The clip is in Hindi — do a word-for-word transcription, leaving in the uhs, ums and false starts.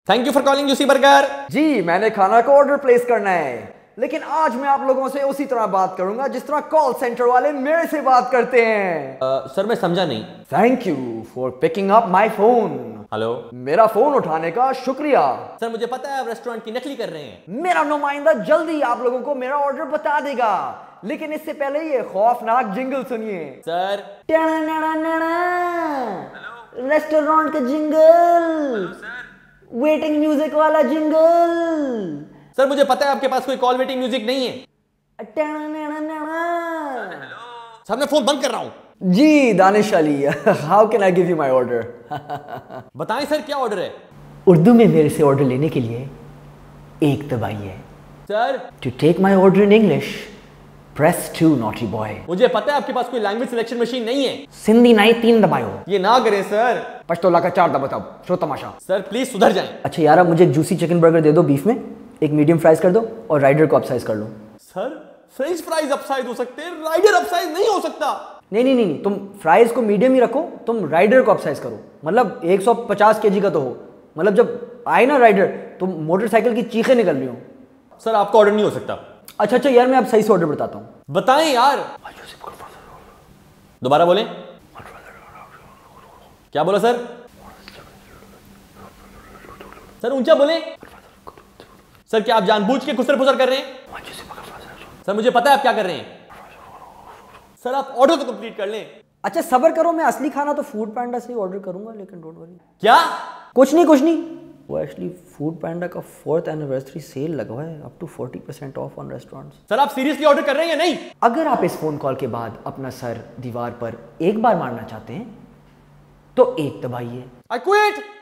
Thank you for calling UC burger. जी, मैंने खाना का ऑर्डर प्लेस करना है, लेकिन आज मैं आप लोगों से उसी तरह बात करूंगा जिस तरह कॉल सेंटर वाले मेरे से बात करते हैं। uh, सर मैं समझा नहीं। Thank you for picking up my phone. Hello. मेरा फोन उठाने का शुक्रिया। सर मुझे पता है आप रेस्टोरेंट की नकली कर रहे हैं। मेरा नुमाइंदा जल्दी आप लोगों को मेरा ऑर्डर बता देगा, लेकिन इससे पहले ये खौफनाक जिंगल सुनिए। सर रेस्टोरेंट का जिंगल, वेटिंग म्यूजिक वाला जिंगल। सर मुझे पता है आपके पास कोई कॉल वेटिंग म्यूजिक नहीं है। सर मैं फोन बंद कर रहा हूं। जी Danish Ali, how can I give you my order? बताएं सर क्या ऑर्डर है। उर्दू में मेरे से ऑर्डर लेने के लिए एक दबाइए। Sir to take my order in English press two naughty boy. मुझे पता है आपके पास कोई लैंग्वेज सिलेक्शन मशीन नहीं है। सिंधी नाई तीन दबायो। ये ना करें सर। पश्तोला का चार दबा तब शो तमाशा। सर प्लीज सुधर जाएं। अच्छा यार, अब मुझे एक जूसी चिकन बर्गर दे दो बीफ में, एक मीडियम फ्राइज कर दो और राइडर को अपसाइज कर लो। सर फ्रेंच फ्राइज अपसाइज हो सकते हैं, राइडर अपसाइज नहीं हो सकता। नहीं नहीं नहीं, तुम फ्राइज को मीडियम ही रखो, तुम राइडर को अपसाइज करो। मतलब एक सौ पचास केजी का तो हो, मतलब जब आए ना राइडर तो मोटरसाइकिल की चीखें निकल रही हो। सर आपका ऑर्डर नहीं हो सकता। अच्छा अच्छा यार, मैं अब सही से ऑर्डर बताता हूँ। बताएं यार। दोबारा बोलें। क्या बोला सर? सर ऊंचा बोलें। सर क्या आप जानबूझ के खुसर फुसर कर रहे हैं? सर मुझे पता है आप क्या कर रहे हैं। सर आप ऑर्डर तो कंप्लीट कर लें। अच्छा सब्र करो, मैं असली खाना तो फूड पैंडा से ही ऑर्डर करूंगा, लेकिन डोंट वरी। क्या? कुछ नहीं कुछ नहीं, वो एक्चुअली फूड पैंडा का फोर्थ एनिवर्सरी सेल लगा हुआ है, up to forty percent off on restaurants. Sir आप सीरियसली ऑर्डर कर रहे हैं या नहीं? अगर आप इस फोन कॉल के बाद अपना सर दीवार पर एक बार मारना चाहते हैं तो एक दबाइए। I quit.